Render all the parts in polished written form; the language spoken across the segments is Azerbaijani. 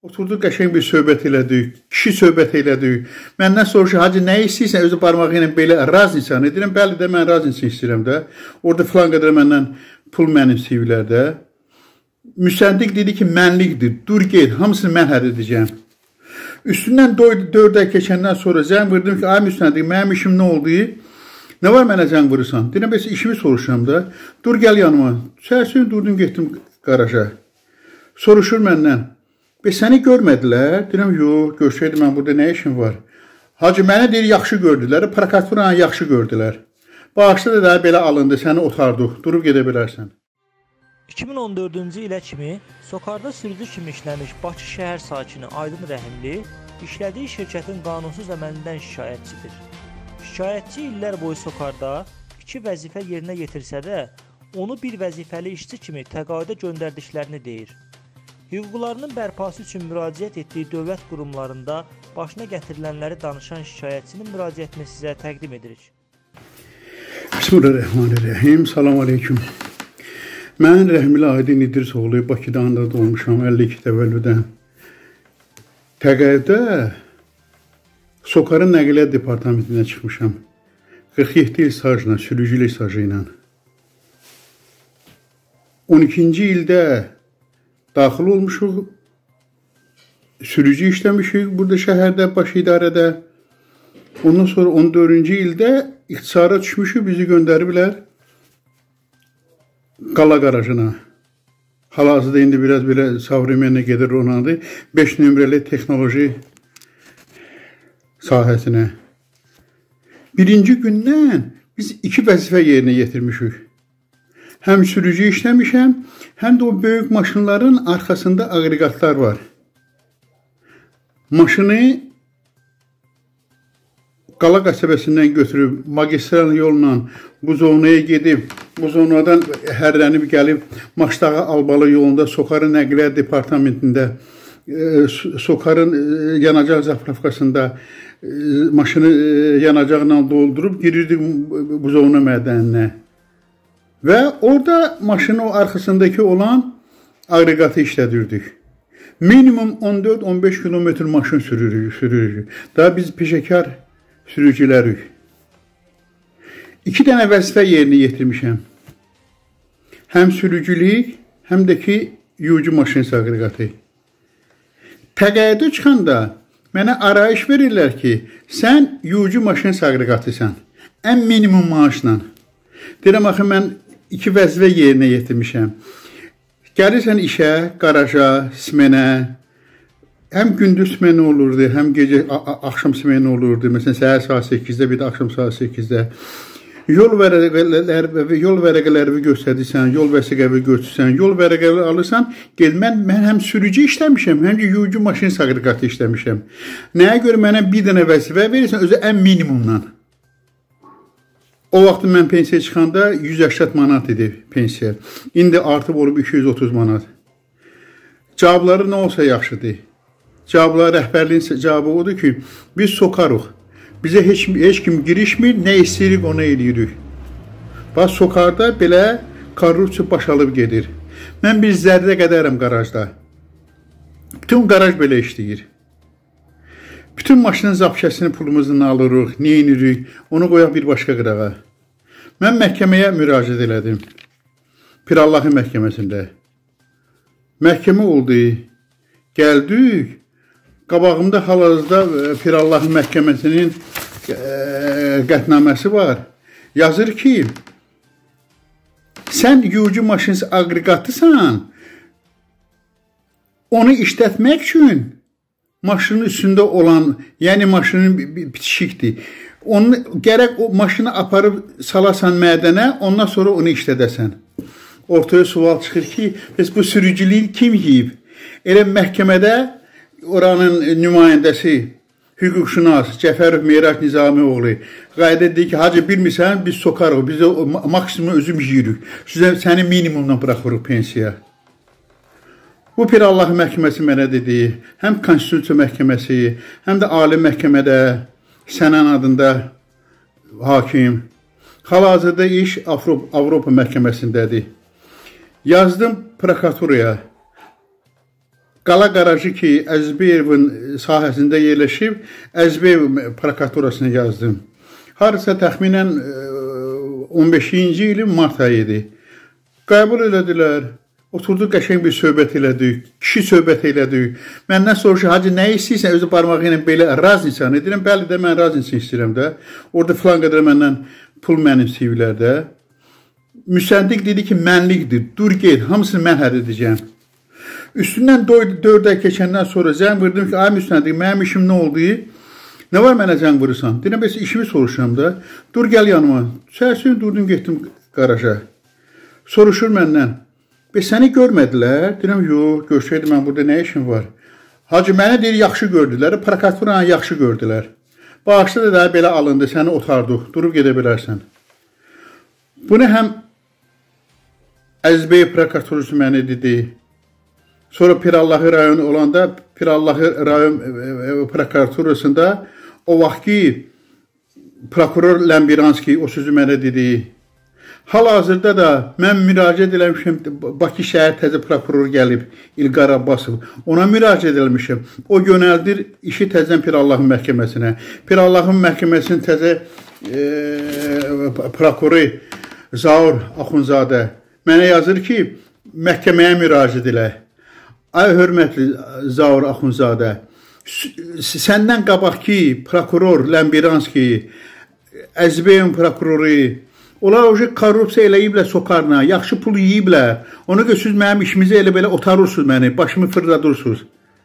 Oturduq, qəşəng bir söhbət elədik, kişi söhbət elədik. Məndən soruşur, hacı, nə istəyirsən? Özü barmağı ilə belə razıysan. Deyirəm, bəli də, mən razıysan istəyirəm də. Orada filan qədər məndən pul mənimsəyirlər də. Müstəndiq dedi ki, mənlikdir, dur get, hamısını mən həll edəcəm. Üstündən 4 ay keçəndən sonra zəng vurdım ki, ay müstəndiq, mənim işim nə oldu? Nə var mənə zəng vurursan? Deyirəm, bəs işimi soruşuram da. Dur, gəl yanıma. Səhərsin durdum, getdim qaraja. Soruşur məndən. Bəs səni görmədilər? Deyirəm, yox, görsəydi mən burada nə işim var? Hacı, mənə deyir, yaxşı gördülər, prokaturanı yaxşı gördülər. Bağışda da belə alındı, səni otardıq, durub gedə bilərsən. 2014-cü ilə kimi Sokarda sürücü kimi işləmiş Bakı şəhər sakini Aydın Rəhimli işlədiyi şirkətin qanunsuz əməlindən şikayətçidir. Şikayətçi illər boyu Sokarda 2 vəzifə yerinə yetirsə də, onu bir vəzifəli işçi kimi təqaüdə göndərdiklərini deyir. Hüquqlarının bərpası üçün müraciət etdiyi dövlət qurumlarında başına gətirilənləri danışan şikayətçinin müraciətini sizə təqdim edirik. Bismillahirrahmanirrahim. Salam aleyküm. Mən Rəhimli Aydın İdrisoğlu, Bakıdan da doğmuşam, 52 təvəllüdən. Təqaüdə Sokarın Nəqliyyat Departamentindən çıxmışam. 47 il stajla, sürücülük stajı ilə. 12-ci ildə daxil olmuşuq, sürücü işləmişik burada şəhərdə, baş idarədə. Ondan sonra 14-cü ildə ixtisara düşmüşük, bizi göndəriblər Qala qarajına. Hal-hazırda indi biraz belə savremenlə gedir onandır. 5 nömrəli texnoloji sahəsinə. Birinci gündən biz 2 vəzifə yerinə yetirmişik. Həm sürücü işləmişəm, həm də o böyük maşınların arxasında aqreqatlar var. Maşını Qala qəsəbəsindən götürüb, magistral yolla bu zonaya gedib, bu zonadan hərlənib gəlib, Maçdağı Albalı yolunda Sokarın Nəqliyyat Departamentində, Sokarın yanacaq zapravkasında maşını yanacaqla doldurub girirdik bu zona mədəninə. Və orada maşının o arxasındakı olan aqreqatı işlədirdik. Minimum 14-15 kilometr maşın sürürük. Daha biz peşəkar sürücülərik. 2 dənə vəzifə yerinə yetirmişəm. Həm sürücülük, həm də ki, yucu maşın aqreqatı. Təqaüdə çıxanda mənə arayış verirlər ki, sən yucu maşın aqreqatısan, ən minimum maaşla. Deyirəm, axı, mən 2 vəzifə yerinə yetirmişəm. Gəlirsən işə, qaraja, smenə, həm gündüz smeni olurdu, həm gecə, axşam smeni olurdu. Məsələn, səhər saat 8-də, bir də axşam saat 8-də. Yol vərəqələri göstərirsən, yol vəsiqəvi götürsən, yol vərəqəvi alırsan, mən həm sürücü işləmişəm, həm də yucu maşın aqreqatı işləmişəm. Nəyə görə mənə bir dənə vəzifə verirsən, özü ən minimumdan. O vaxt mən pensiya çıxanda 180 manat idi pensiya. İndi artıb olub 230 manat. Cavabları nə olsa yaxşıdır. Cavablar, rəhbərliyin cavabı odur ki, biz sokarıq. Bizə heç kim girişmir, nə istəyirik, onu eləyirik. Bax, Sokarda belə korrupsiya başalıb gedir. Mən bir zərrə qədərəm qarajda. Bütün qaraj belə işləyir. Bütün maşının zapkəsini pulumuzdan alırıq, neyinirik, onu qoyaq bir başqa qırağa. Mən məhkəməyə müraciət elədim. Pirallahı məhkəməsində. Məhkəmə oldu, gəldik. Qabağımda hal-hazırda Pirallahı məhkəməsinin qətnaməsi var. Yazır ki, sən yucu maşın aqreqatısan, onu işlətmək üçün maşının üstündə olan, yəni maşının bitişikdir. Gərək o maşını aparıb salasan mədənə, ondan sonra onu işlədəsən. Ortaya sual çıxır ki, bəs bu sürücülüyü kim yiyib? Elə məhkəmədə oranın nümayəndəsi, hüquqşünas Cəfərov Meyrac Nizamioğlu qayda edir ki, hacı bilmirsən, biz sokarıq, biz maksimum özüm yiyirik. Səni minimumdan bıraxırıq pensiya. Bu Pirallahı məhkəməsi mənə dedi, həm Konstitusiya məhkəməsi, həm də Ali məhkəmədə Sənan adında hakim. Hal-hazırda iş Avropa məhkəməsindədir. Yazdım prokuraturaya. qala qarajı ki, Əzbəyevin sahəsində yerləşib, Əzbəyev prokuraturasına yazdım. Harasa təxminən 15-ci ilin mart ayı idi. Qəbul elədilər. Oturduq, qəşəng bir söhbət elədik, kişi söhbət elədik. Məndən soruşur, hacı, nə istəyirsən? Özü barmağı ilə belə razınsan. Deyirəm, bəli də, mən razınsan istəyirəm də. Orada filan qədər məndən pul mənimsəyirlər də. Müstəndiq dedi ki, mənlikdir, dur get, hamısını mən həll edəcəm. Üstündən 4 ay keçəndən sonra zəng vurdum ki, ay müstəndiq, mənim işim nə oldu? Nə var mənə zəng vurursan? Deyirəm, bəs işimi soruşuram da. Dur, gəl yanıma. Səhərsin durdum, getdim qaraja. Soruşur məndən. Bəs səni görmədilər? Deyirəm, yox, görsəydi mən burada nə işim var? Hacı, mənə deyir, yaxşı gördülər, prokuraturanı yaxşı gördülər. Bağışda da belə alındı, səni otardıq, durub gedə bilərsən. Bunu həm Əzbəyev prokuraturası mənə dedi. Sonra Pirallahı rayonu olanda, Pirallahı rayon prokuraturasında o vaxt ki, prokuror Ləmbiranski o sözü mənə dedi. Hal-hazırda da mən müraciət eləmişəm, Bakı şəhər təzə prokuror gəlib, İlqar Abbasov. Ona müraciət eləmişəm. O yönəldir işi təzən Pirallahın məhkəməsinə. Pirallahın məhkəməsinin təzə prokuroru Zaur Axundzadə mənə yazır ki, məhkəməyə müraciət elə. Ay, hörmətli Zaur Axundzadə, səndən qabaq ki, prokuror Ləmbiranski, Əzbəyevin prokuroru, onlar oje korrupsiya eləyiblər sokarına, yaxşı pul yiyiblər. Ona görə siz mənim işimizi elə belə otarırsınız məni, başımı fırladırsınız.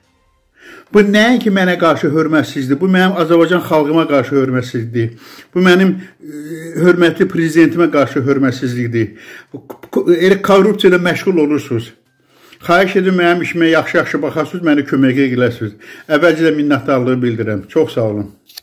Bu nəinki mənə qarşı hörmətsizdir, bu mənim Azərbaycan xalqıma qarşı hörmətsizlikdir. Bu mənim hörmətli prezidentimə qarşı hörmətsizlikdir. Elə korrupsiya ilə məşğul olursunuz. Xahiş edin, mənim işimə yaxşı-yaxşı baxarsınız, məni köməyə gələsiniz. Əvvəlcə də minnətdarlığı bildirəm. Çox sağ olun.